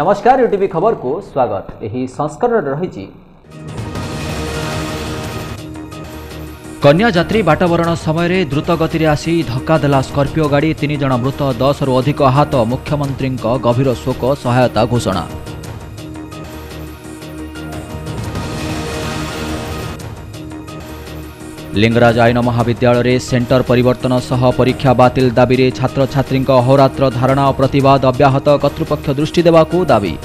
नमस्कार यूटीवी खबर को स्वागत। यही संस्करण रही कन्या यात्री बाटवरण समय द्रुत गति आसी धक्का देला स्कॉर्पियो गाड़ी 3 जन मृत 10 रु अधिक आहत। मुख्यमंत्री गभीर शोक सहायता घोषणा। लिंगराज आईन महाविद्यालय सेंटर परिवर्तन सह परीक्षा बातिल दाबी रे छात्र छात्री अहोरात्र धारणा और प्रतिवाद अब्याहत। कर्तृपक्ष दृष्टि देवाकू दाबी।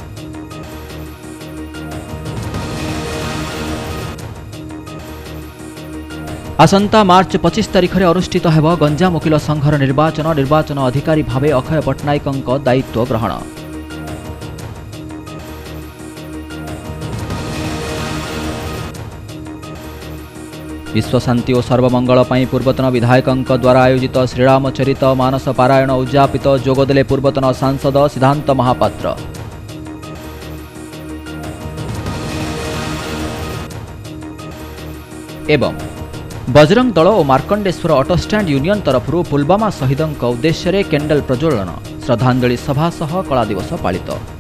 आसंता मार्च 25 तारिख में अनुष्ठित हेब गंजाम वकिल संघर निर्वाचन अधिकारी भावे अक्षय पट्टनायक दायित्व ग्रहण। विश्व शांति और सर्वमंगल पूर्वतन विधायक द्वारा आयोजित श्रीराम चरित मानस पारायण उद्यापित जोगदेले पूर्वतन सांसद सिद्धांत महापात्र। एवं बजरंग दल और मार्कंडेश्वर ऑटोस्टैंड यूनियन तरफ पुलवामा शहीदों उद्देश्य कैंडल प्रज्वलन श्रद्धांजलि सभा सह कला दिवस पालित।